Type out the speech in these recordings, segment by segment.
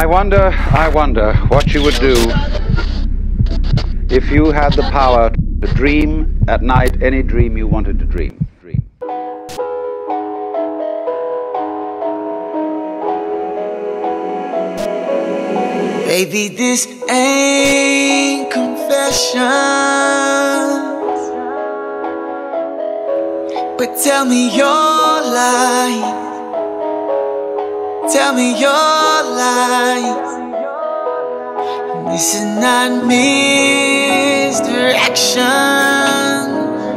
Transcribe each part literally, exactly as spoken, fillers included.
I wonder, I wonder what you would do if you had the power to dream at night any dream you wanted to dream. Dream. Baby, this ain't confessions, but tell me your lies. Tell me your lies. This is not misdirection.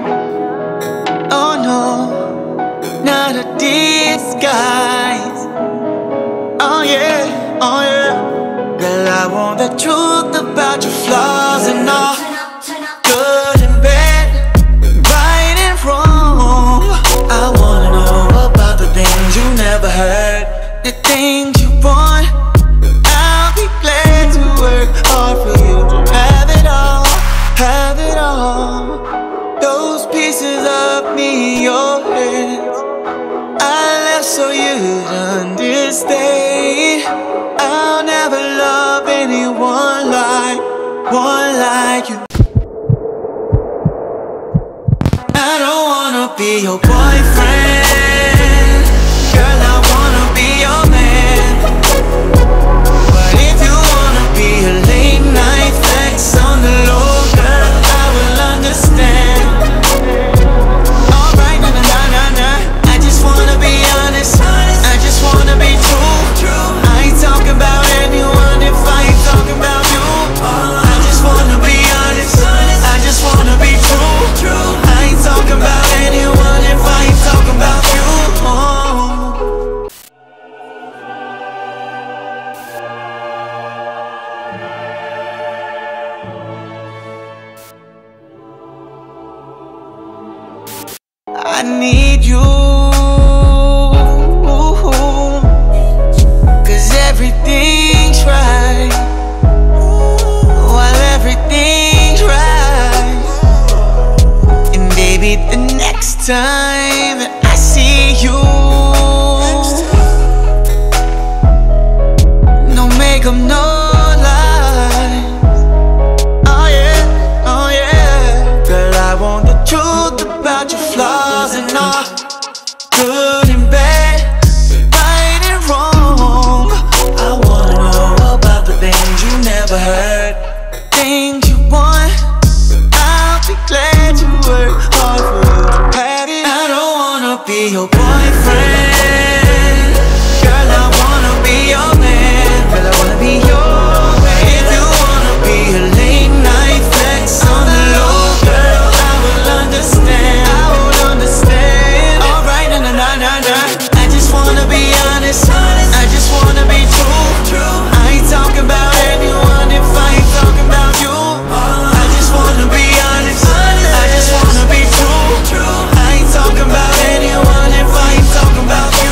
Oh no, not a disguise. Oh yeah, oh yeah. Girl, I want the truth about your flaws and all, good and bad, right and wrong. I wanna know about the things you never heard, the things you want. I'll be glad to work hard for you to have it all, have it all. Those pieces of me in your hands, I left so you'd understand. I'll never love anyone like, one like you. I don't wanna be your boyfriend, girl, I wanna be your man. But if you wanna be a late night flex on the low, girl, I will understand. Alright, nah, nah, nah, nah. I just wanna be honest, I just wanna be true. I ain't talking about anyone if I ain't talking about you. I just wanna be honest, I just wanna be true. I ain't talking about anyone if I ain't talking about you. I need you, cause everything's right, while everything's right. And baby, the next time that I see you, no makeup, no lies. Oh yeah, oh yeah. Girl, I want the truth about your flaws and all, good and bad, right and wrong. I wanna know about the things you never heard, things you want. I'll be glad to work hard for you to have it. I don't wanna be your boyfriend, girl, I wanna be your man. Girl, I wanna be your man. If you wanna be a late night flex on the low, girl, I will understand, I will understand. Alright, nah, nah, nah, nah, nah. I just wanna be honest, I just wanna be true. I ain't talking about anyone if I ain't talking about you. I just wanna be honest, I just wanna be true. I ain't talking about anyone if I ain't talking about you.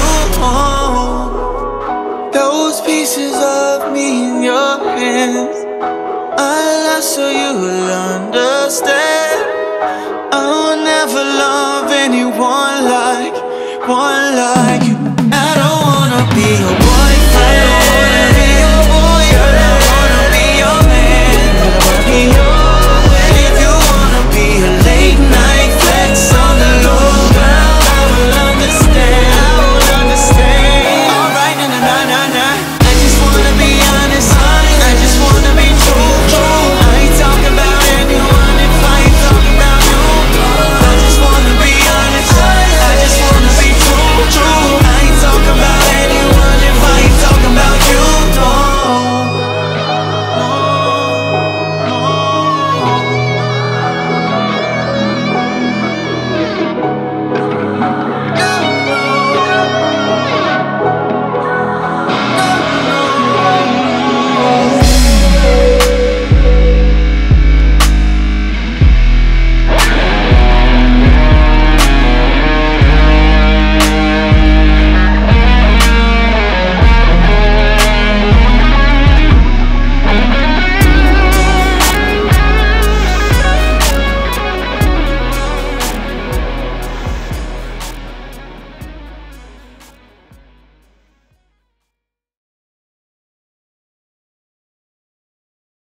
Those pieces of me in your hands, I lost so you will understand. I'll never love anyone like, one like you. I don't wanna be your